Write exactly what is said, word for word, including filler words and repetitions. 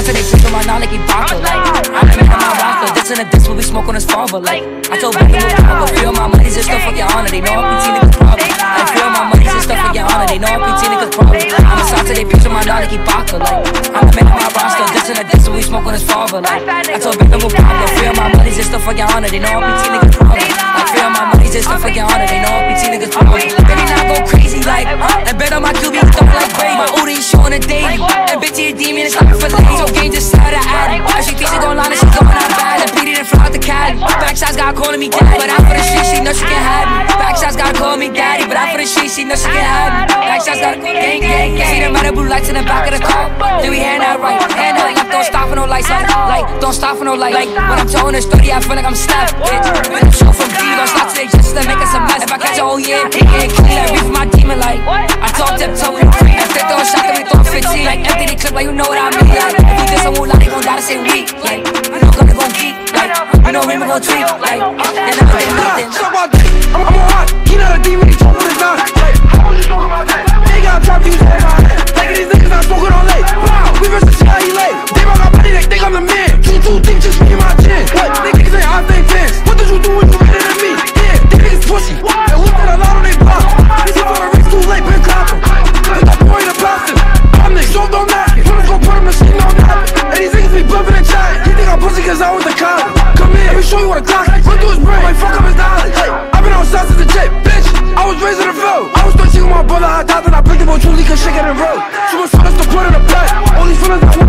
shots and they switch on my now like he vodka. Like, I'm in my roster, this in a diss when we smoke on his father. Like, I told Becky no problem, feel my money's just stuff for your honor. They know I'm P T niggas problem. I feel my money's just stuff for your honor. They know I'm P T niggas problem. I'm a shot to they bitch on my now like he vodka. Like, I'm in my roster, this in a diss when we smoke on his father. Like, I told Becky no problem, feel my money's just stuff for your honor. They know I'm P T niggas problem. I feel my money's just stuff for your honor. They know I'm P T niggas problem. Baby now go crazy like, and bet on my Q B stuff like Brady. My Uda he showing a daily. And bitch he a demon, it's not for late. So game just started adding. Now she thinks she gon' line and she going out bad. And beat it and fly out the Cali. Backshots got calling me daddy, but I'm for the street, she know she can have me. Backshots gotta call me daddy, but I'm for the street, she know she can have me. Backshots gotta call gang, gang, gang. See the metal blue lights in the back of the car. Then we hand out right, hand out left, don't stop for no lights. Like, like, don't stop for no light. Like, when I'm towing the study, I feel like I'm slapped, bitch. When I'm show from D, don't stop today just to make us a mess. If I catch a whole year, it ain't clean, like reef my demon, like I talk tiptoe with free. If they throw a shot, then we throw fifteen. Like, empty the clip, like you know what I mean. Like, if we did some moolah, they gon' gotta say weak. Like, you know gonna go geek. Like, you know we gon' tweak. Like, and I'm like nothing. Stop all day, I'm on hot. He not a demon, he talk with his knife. Like, how you smoking my day? They got trap these on my head. Like these niggas not smoking on late. Wow, we versus see how he lay. They got my money, they think I'm the man. Two, two, think just me and my chin. What? They niggas ain't I think fans. What did you do when you better than me? Yeah, they niggas pussy. They looked at a lot on they block. These people are rich too late, been clapping. Put that boy in a plastic. I'm niggas, so don't knock it. Wanna go put him to sleep, no napping. And these niggas be bluffing and chatting. He think I'm pussy cause I was the cop. Come here, let me show you what a clock is. Run through his brain, like fuck up his knowledge. Hey, I've been on shots at the J, bitch. I was raised in the road. I was thirteen with my brother, I died and I picked him on Julie cause shit get in road. She was trying to put in a bag. All these feelings I want.